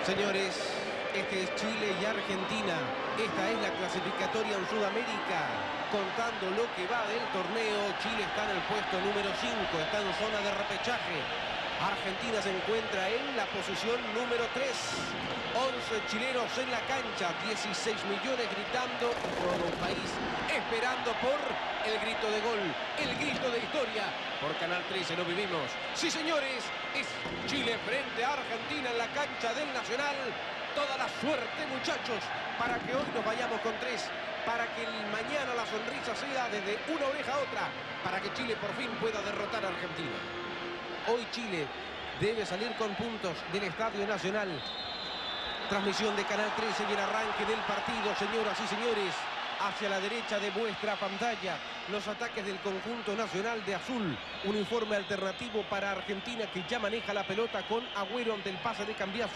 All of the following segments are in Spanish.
Señores, este es Chile y Argentina. Esta es la clasificatoria en Sudamérica. Contando lo que va del torneo, Chile está en el puesto número 5, está en zona de repechaje. Argentina se encuentra en la posición número 3. 11 chilenos en la cancha, 16 millones gritando, todo un país esperando por el grito de gol, el grito de historia. Por Canal 13 lo vivimos. Sí, señores, es Chile frente a Argentina en la cancha del Nacional. Toda la suerte, muchachos, para que hoy nos vayamos con 3, para que mañana la sonrisa sea desde una oreja a otra, para que Chile por fin pueda derrotar a Argentina. Hoy Chile debe salir con puntos del Estadio Nacional. Transmisión de Canal 13 y el arranque del partido, señoras y señores. Hacia la derecha de vuestra pantalla, los ataques del conjunto nacional de azul. Uniforme alternativo para Argentina, que ya maneja la pelota con Agüero ante el pase de Cambiaso.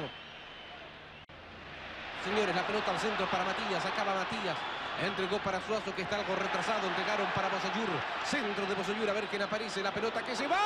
Señores, la pelota al centro para Matías, acaba Matías. Entregó para Suazo, que está algo retrasado. Entregaron para Bosellur. Centro de Bosellur, a ver quién aparece. La pelota que se va.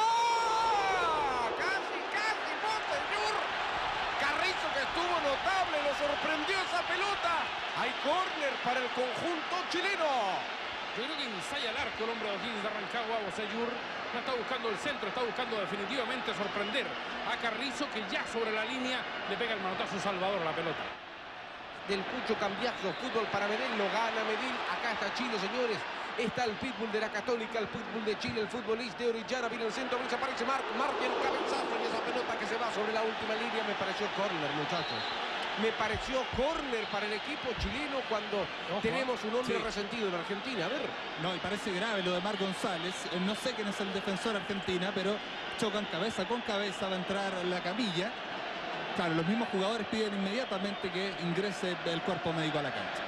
Casi, Bosellur. Carrizo, que estuvo notable, lo sorprendió esa pelota. Hay córner para el conjunto chileno. Yo creo que ensaya el arco el hombre de O'Higgins de Rancagua. Bosellur no está buscando el centro, está buscando definitivamente sorprender a Carrizo, que ya sobre la línea le pega el manotazo Salvador a la pelota. Del Cucho Cambiaso, fútbol para Medel, lo gana Medel. Acá está Chile, señores. Está el pitbull de la Católica, el pitbull de Chile, el futbolista de Orellana. Viene el centro, aparece Marc el cabezazo y esa pelota que se va sobre la última línea. Me pareció córner, muchachos. Me pareció córner para el equipo chileno cuando tenemos un hombre resentido en Argentina. A ver. No, y parece grave lo de Marc González. No sé quién es el defensor argentina, pero chocan cabeza con cabeza, va a entrar la camilla. Claro, los mismos jugadores piden inmediatamente que ingrese el cuerpo médico a la cancha.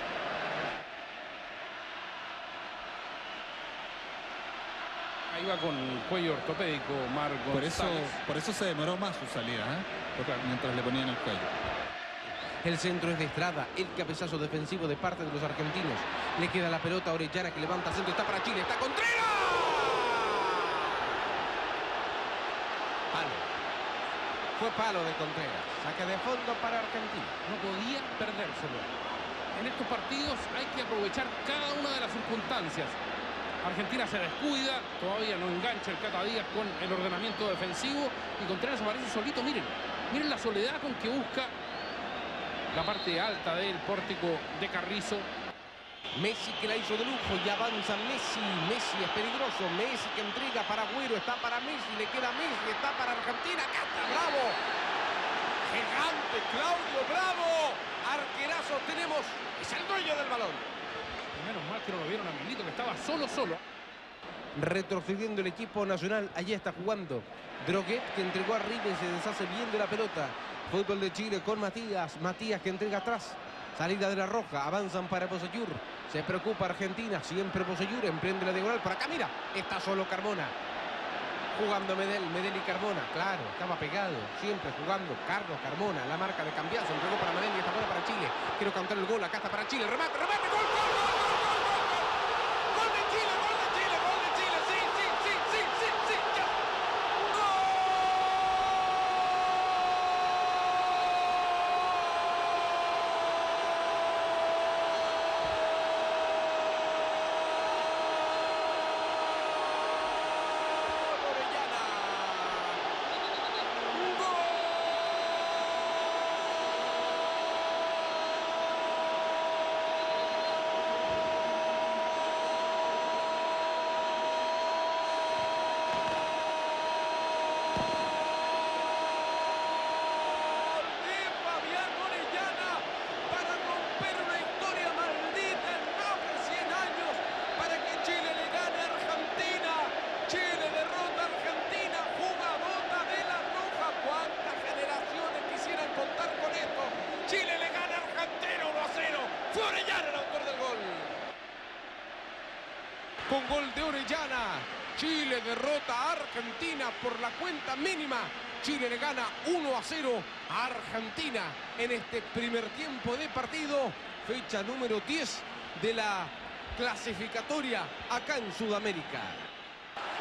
Ahí va con cuello ortopédico Marc González. Por eso se demoró más su salida, mientras le ponían el cuello. El centro es de Estrada, el cabezazo defensivo de parte de los argentinos. Le queda la pelota a Orellana, que levanta centro, está para Chile, está Contreras. Palo. Fue palo de Contreras. Saque de fondo para Argentina. No podía perdérselo. En estos partidos hay que aprovechar cada una de las circunstancias. Argentina se descuida, todavía no engancha el Cata Díaz con el ordenamiento defensivo y Contreras aparece solito. Miren la soledad con que busca la parte alta del pórtico de Carrizo. Messi, que la hizo de lujo, y avanza Messi. Messi es peligroso. Messi, que entrega para Agüero, está para Messi, le queda Messi, está para Argentina. Acá está Bravo. Gigante Claudio Bravo. Arquerazo tenemos. Es el dueño del balón. Menos mal que no lo vieron a Milito, que estaba solo. Retrocediendo el equipo nacional. Allí está jugando Droguet, que entregó arriba y se deshace bien de la pelota. Fútbol de Chile con Matías. Matías, que entrega atrás. Salida de la roja. Avanzan para Bosellur. Se preocupa Argentina. Siempre Bosellur. Emprende la diagonal. Por acá, mira. Está solo Carmona. Jugando Medel y Carmona. Claro, estaba pegado. Siempre jugando Carlos Carmona. La marca de Cambiaso. Entregó para Medel y está buena para Chile. Quiero cantar el gol. Acá está para Chile. Remate. Gol. Con gol de Orellana, Chile derrota a Argentina por la cuenta mínima. Chile le gana 1-0 a Argentina en este primer tiempo de partido. Fecha número 10 de la clasificatoria acá en Sudamérica.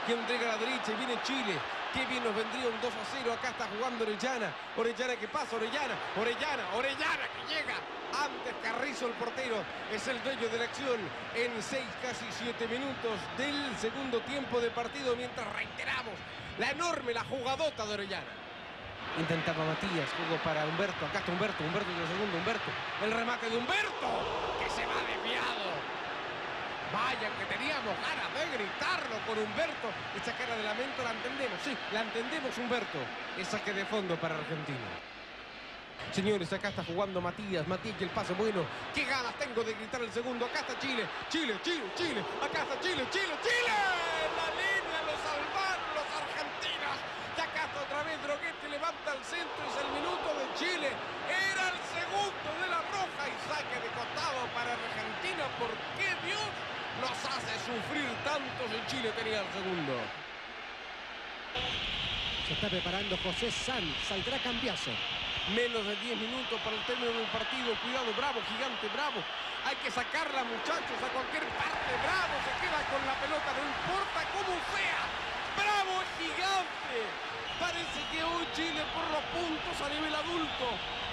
que entrega a la derecha y viene Chile. Qué bien nos vendría un 2-0. Acá está jugando Orellana. Orellana que pasa, Orellana que llega. Antes Carrizo, el portero, es el dueño de la acción en 6, casi 7 minutos del segundo tiempo de partido. Mientras reiteramos la enorme, la jugadota de Orellana. Intentaba Matías, jugó para Humberto. Acá está Humberto y el segundo Humberto. El remate de Humberto, que se va desviado. Vaya que teníamos ganas de gritarlo con Humberto. Esa cara de lamento la entendemos, sí, la entendemos, Humberto. Es saque de fondo para Argentina. Señores, acá está jugando Matías y el pase bueno. Qué ganas tengo de gritar el segundo. Acá está Chile. Acá está Chile. La línea lo salvaron los argentinos. Y acá está otra vez Droguet que levanta el centro. Es el minuto de Chile. Era el segundo de la roja y saque de costado para Argentina. ¿Por qué Dios nos hace sufrir tanto si Chile tenía el segundo? Se está preparando José San. Saldrá cambiazo. Menos de 10 minutos para el término del partido. Cuidado, Bravo, gigante, Bravo. Hay que sacarla, muchachos, a cualquier parte. Bravo se queda con la pelota, no importa cómo sea. Bravo es gigante. Parece que hoy Chile por los puntos a nivel adulto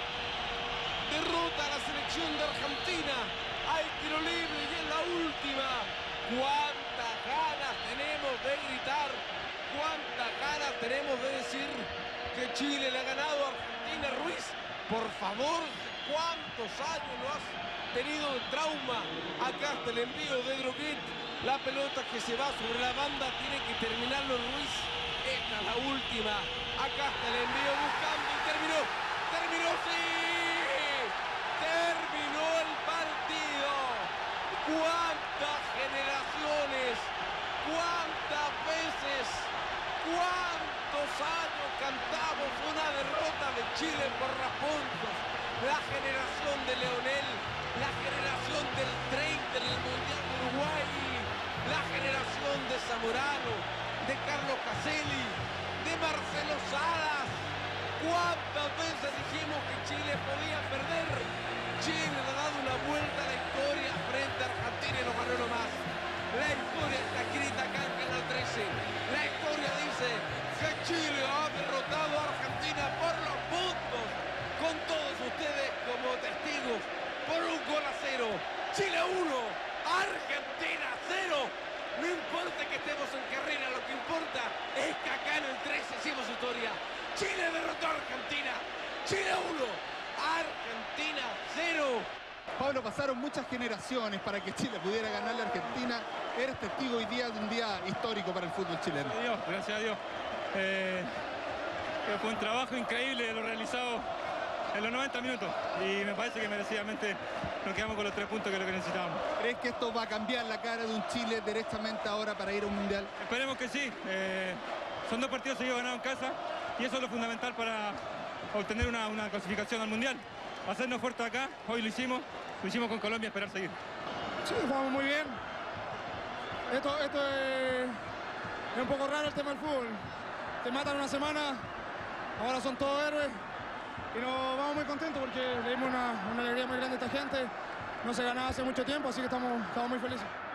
derrota a la selección de Argentina. Hay tiro libre y es la última. ¿Cuántas ganas tenemos de gritar? ¿Cuántas ganas tenemos de decir que Chile le ha ganado a Argentina? Ruiz, por favor, ¿cuántos años lo has tenido de trauma? Acá está el envío de Droguet. La pelota que se va sobre la banda tiene que terminarlo Ruiz. Esta es la última. Acá está el envío buscando y terminó. ¡Terminó, sí! ¡Terminó el partido! ¿Cuántas generaciones? ¿Cuántas veces? ¿Cuántos años cantamos una derrota de Chile por puntos? La generación de Leonel, la generación del 30 en el Mundial de Uruguay, la generación de Zamorano, de Carlos Caselli, de Marcelo Salas. ¿Cuántas veces dijimos que Chile podía perder? Chile le ha dado una vuelta a la historia frente a Argentina y no ganó nomás. La historia está escrita acá en Canal 13. La historia dice que Chile ha derrotado a Argentina por los puntos. Con todos ustedes como testigos. Por 1-0. Chile 1, Argentina 0. No importa que estemos en carrera, lo que importa es que acá en el 13 hicimos historia. Chile derrotó a Argentina. Chile 1, Argentina 0. Pablo, pasaron muchas generaciones para que Chile pudiera ganarle a Argentina. Eres testigo hoy día de un día histórico para el fútbol chileno. Gracias a Dios. Fue un trabajo increíble lo realizado en los 90 minutos. Y me parece que merecidamente nos quedamos con los 3 puntos que es lo que necesitábamos. ¿Crees que esto va a cambiar la cara de un Chile derechamente ahora para ir a un mundial? Esperemos que sí. Son 2 partidos seguidos ganados en casa. Y eso es lo fundamental para obtener una clasificación al mundial. Hacernos fuertes acá, hoy lo hicimos con Colombia, esperar seguir. Sí, jugamos muy bien. Esto es un poco raro el tema del fútbol. Te matan una semana, ahora son todos héroes y nos vamos muy contentos porque le dimos una alegría muy grande a esta gente. No se ganaba hace mucho tiempo, así que estamos muy felices.